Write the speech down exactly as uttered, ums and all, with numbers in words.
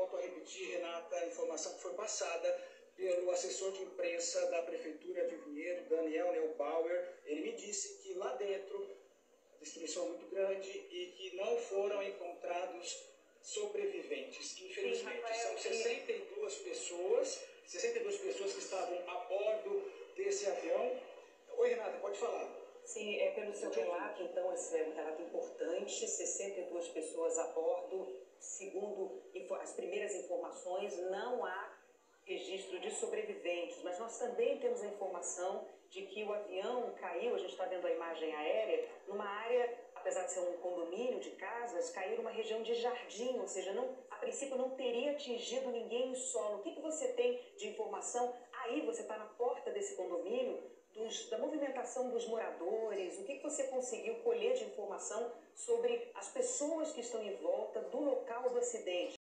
volto a repetir, Renata, a informação que foi passada pelo assessor de imprensa da Prefeitura de Vinhedo, Daniel Neubauer. Ele me disse que lá dentro a destruição é muito grande e que não foram encontrados sobreviventes. Infelizmente, Sim, são sessenta e duas pessoas, sessenta e duas pessoas que estavam a bordo desse avião. Oi, Renata, pode falar. Sim, é pelo seu relato, então, esse é um relato importante, sessenta e duas pessoas a bordo, segundo as primeiras informações, não há registro de sobreviventes, mas nós também temos a informação de que o avião caiu, a gente está vendo a imagem aérea, numa área, apesar de ser um condomínio de casas, caiu numa região de jardim, ou seja, não, a princípio não teria atingido ninguém em solo. O que, que você tem de informação? Aí você está na porta desse condomínio, dos, da movimentação dos moradores, o que, que você conseguiu colher de informação sobre as pessoas que estão em volta do local do acidente?